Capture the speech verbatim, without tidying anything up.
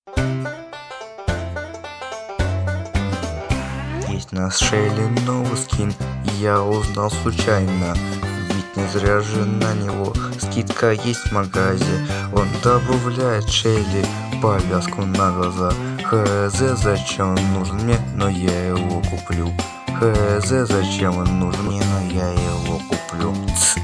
Есть на Шелли новый скин, я узнал случайно. Ведь не зря же на него скидка есть в магазе. Он добавляет Шелли повязку на глаза. Хз, зачем он нужен мне, но я его куплю. Хз, зачем он нужен мне, но я его куплю. Ц